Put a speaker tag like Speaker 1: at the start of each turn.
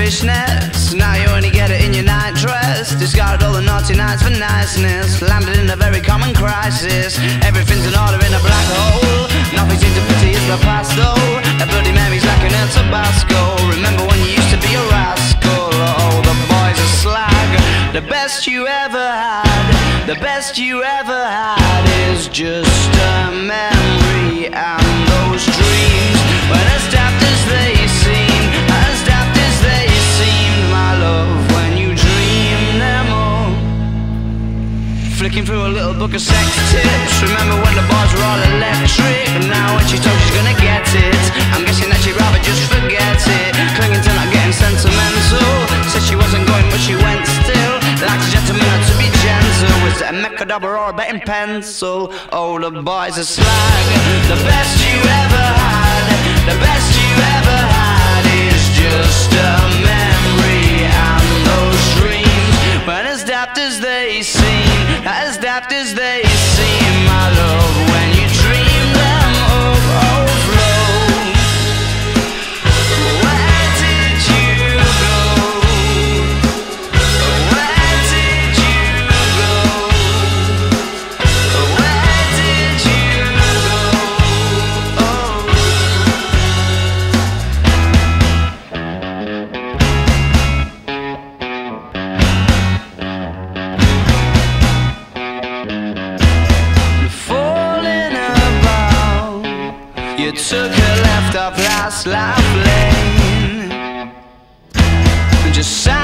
Speaker 1: fishnets. Now you only get it in your night dress. Discarded all the naughty nights for niceness. Landed in a very common crisis. Everything's in order in a black hole. Nothing seems to pity is the past though. A Bloody Mary's lacking in Tabasco. Remember when you used to be a rascal? Oh, the boys are slag. The best you ever had, the best you ever had is just a memory. And those dreams, when as daft as they seem, as daft as they seemed, my love, when you dream them all. Flicking through a little book of sex tips. Remember when the bars were all electric? And now when she told she's gonna get it, I'm guessing that she'd rather just forget it. Clinging to not getting sentimental. Said she wasn't going but she went still. Like a gentleman had to be gentle. Was it a mechadobber or a betting pencil? Oh, the boys are slag. The best you ever had, the best you ever had is just a memory. And those dreams, when as daft as they seem, as daft as they seem, my love, when you dream them overflow. Where did you go? Where did you go? Where did you go? Oh. Falling about, you took a left off last life lane and just sat